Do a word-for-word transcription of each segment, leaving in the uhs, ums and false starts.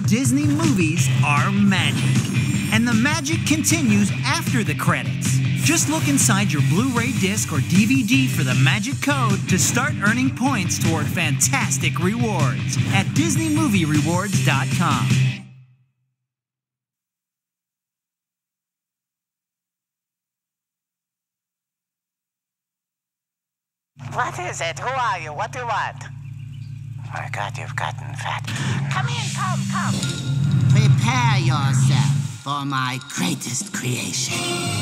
Disney movies are magic. And the magic continues after the credits. Just look inside your Blu-ray disc or D V D for the magic code to start earning points toward fantastic rewards at Disney Movie Rewards dot com. What is it? Who are you? What do you want? My God, you've gotten fat. Come in, come, come. Prepare yourself for my greatest creation.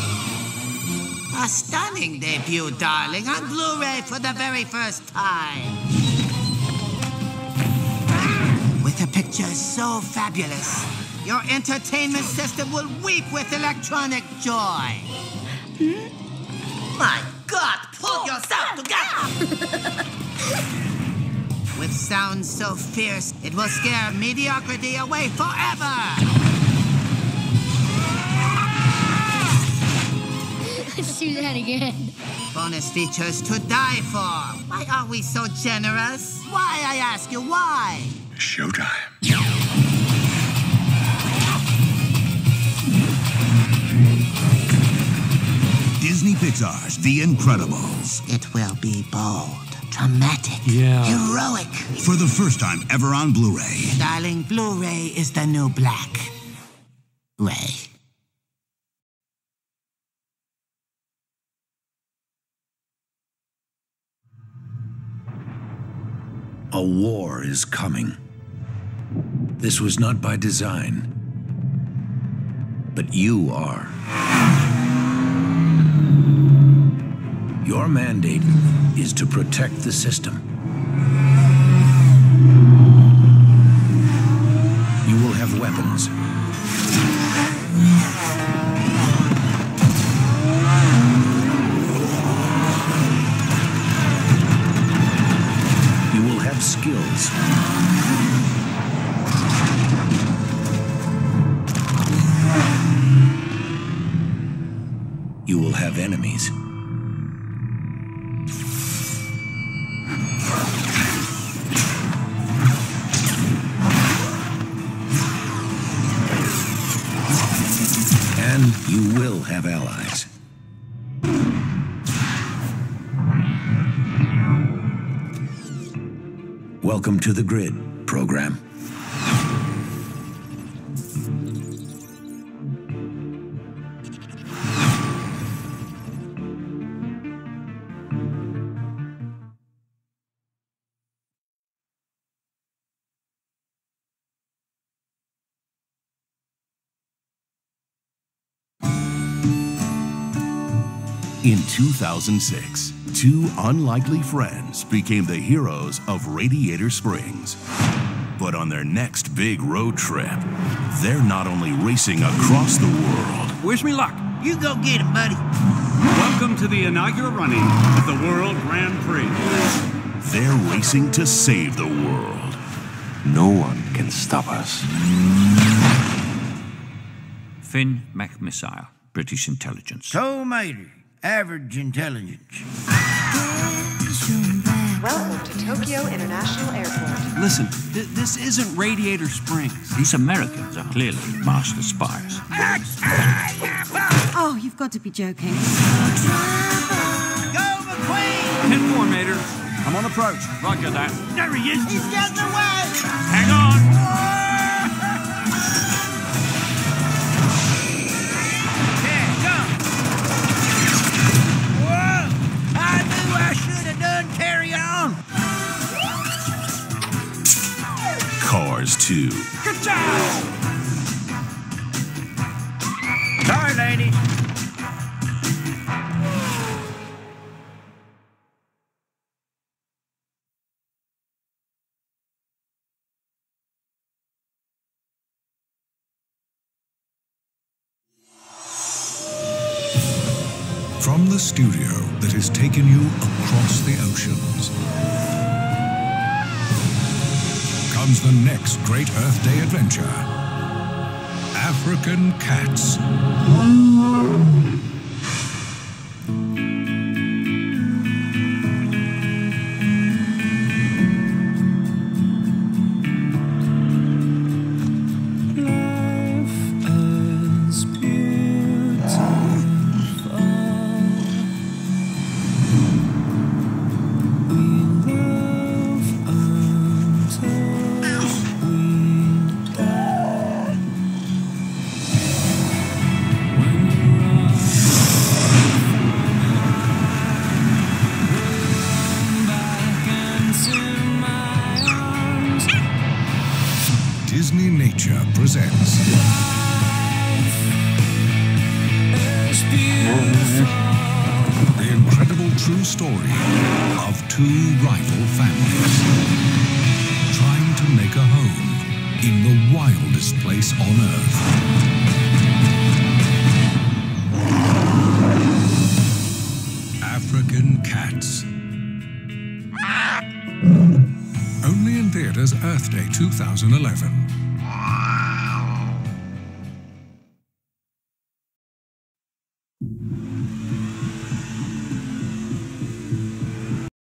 A stunning debut, darling, on Blu-ray for the very first time. With a picture so fabulous, your entertainment system will weep with electronic joy. Hmm? My God, pull yourself together! With sound so fierce, it will scare mediocrity away forever! Let's do that again. Bonus features to die for. Why are we so generous? Why, I ask you, why? Showtime. Disney Pixar's The Incredibles. It will be bold, dramatic, yeah. heroic. For the first time ever on Blu-ray. Darling, Blu-ray is the new black. Ray. A war is coming. This was not by design, but you are. Your mandate is to protect the system. You will have weapons. You will have skills. You will have enemies. And you will have allies. Welcome to the Grid program. In two thousand six, two unlikely friends became the heroes of Radiator Springs. But on their next big road trip, they're not only racing across the world. Wish me luck. You go get him, buddy. Welcome to the inaugural running of the World Grand Prix. They're racing to save the world. No one can stop us. Finn McMissile, British intelligence. Tow Mater, average intelligence. Welcome to Tokyo International Airport. Listen, th this isn't Radiator Springs. These Americans are clearly master spies. Oh, you've got to be joking. Go, McQueen! ten four, Mater. I'm on approach. Roger that. There he is. He's getting away! Hang on! Yeah, come. Whoa! I knew I should have done carry on. Cars two. Good job! Sorry, ladies. From the studio that has taken you across the oceans comes the next great Earth Day adventure. African Cats. Disney Nature presents the incredible true story of two rival families trying to make a home in the wildest place on Earth. African Cats. Only in theaters Earth Day two thousand eleven.